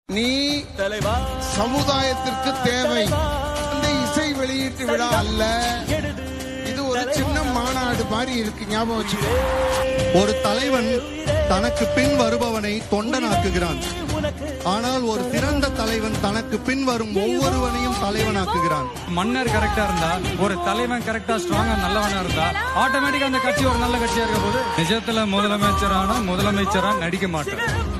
நீ சமுதாயத்திற்கு தேவை. இந்த இசை வெளியீட்டு விழா அல்ல, இது ஒரு சின்ன மாநாடு மாதிரி இருக்கு. ஞாபகம் வச்சுக்கோ. ஒரு தலைவன் தனக்கு பின் வருபவனை தொண்டனாக்குகிறான். ஆனால் ஒரு சிறந்த தலைவன் தனக்கு பின் வரும் ஒவ்வொருவனையும் தலைவனாக்குகிறான். மன்னர் கரெக்டா இருந்தா, ஒரு தலைவன் கரெக்டா ஸ்ட்ராங்கா நல்லவனா இருந்தா, ஆட்டோமேட்டிக்கா அந்த கட்சி ஒரு நல்ல கட்சியா இருக்க போது நிஜத்துல முதலமைச்சரா நடிக்க மாட்டார்.